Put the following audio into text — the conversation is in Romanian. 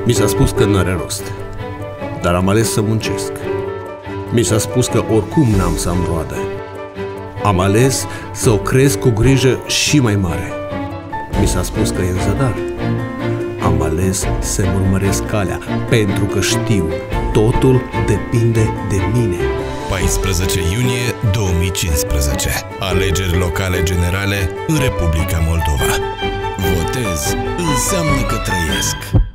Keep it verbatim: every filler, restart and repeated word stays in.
Mi s-a spus că n-are rost, dar am ales să muncesc. Mi s-a spus că oricum n-am să am roadă. Am ales să o cresc cu grijă și mai mare. Mi s-a spus că e în zadar. Am ales să-mi urmăresc calea, pentru că știu, totul depinde de mine. paisprezece iunie două mii cincisprezece. Alegeri locale generale în Republica Moldova. Votez înseamnă că trăiesc.